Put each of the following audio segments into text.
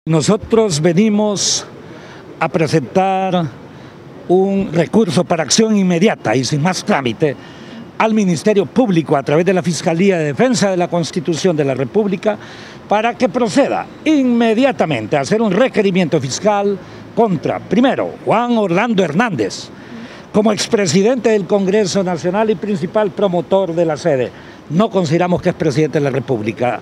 Nosotros venimos a presentar un recurso para acción inmediata y sin más trámite al Ministerio Público a través de la Fiscalía de Defensa de la Constitución de la República para que proceda inmediatamente a hacer un requerimiento fiscal contra, primero, Juan Orlando Hernández, como expresidente del Congreso Nacional y principal promotor de la sede. No consideramos que es presidente de la República,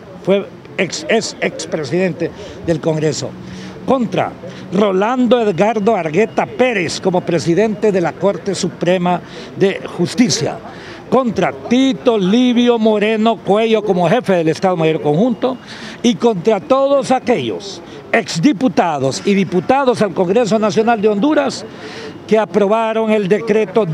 es expresidente del Congreso. Contra Rolando Edgardo Argueta Pérez como presidente de la Corte Suprema de Justicia. Contra Tito Livio Moreno Cuello como jefe del Estado Mayor Conjunto y contra todos aquellos exdiputados y diputados al Congreso Nacional de Honduras que aprobaron el decreto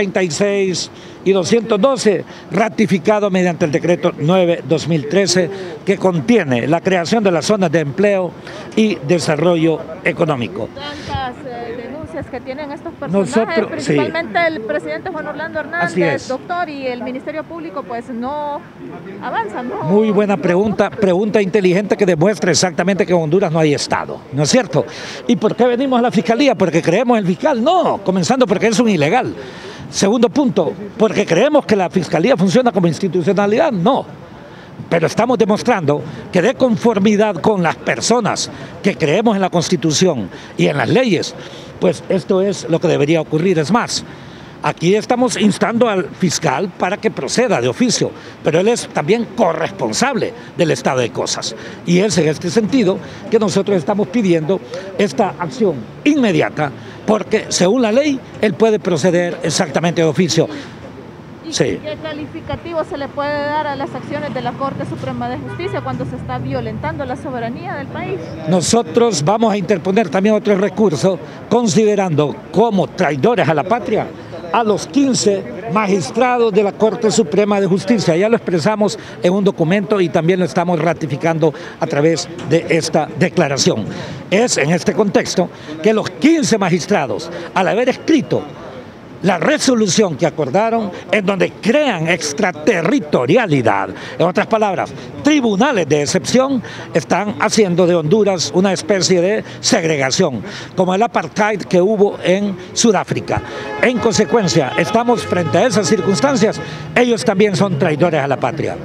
236 y 212, ratificado mediante el decreto 9-2013, que contiene la creación de las zonas de empleo y desarrollo económico. Tantas denuncias que tienen estos personajes, principalmente sí. El presidente Juan Orlando Hernández, doctor, y el Ministerio Público, pues no avanzan, ¿no? Muy buena pregunta inteligente que demuestra exactamente que en Honduras no hay Estado, ¿no es cierto? ¿Y por qué venimos a la Fiscalía? ¿Porque creemos en el fiscal? No, comenzando porque es un ilegal. Segundo punto, porque creemos que la Fiscalía funciona como institucionalidad, no. Pero estamos demostrando que de conformidad con las personas que creemos en la Constitución y en las leyes, pues esto es lo que debería ocurrir. Es más, aquí estamos instando al fiscal para que proceda de oficio, pero él es también corresponsable del estado de cosas. Y es en este sentido que nosotros estamos pidiendo esta acción inmediata, porque según la ley, él puede proceder exactamente de oficio. ¿Y qué calificativo se le puede dar a las acciones de la Corte Suprema de Justicia cuando se está violentando la soberanía del país? Nosotros vamos a interponer también otro recurso, considerando como traidores a la patria a los 15 magistrados de la Corte Suprema de Justicia. Ya lo expresamos en un documento y también lo estamos ratificando a través de esta declaración. Es en este contexto que los 15 magistrados, al haber escrito la resolución que acordaron en donde crean extraterritorialidad, en otras palabras, tribunales de excepción, están haciendo de Honduras una especie de segregación, como el apartheid que hubo en Sudáfrica. En consecuencia, estamos frente a esas circunstancias, ellos también son traidores a la patria.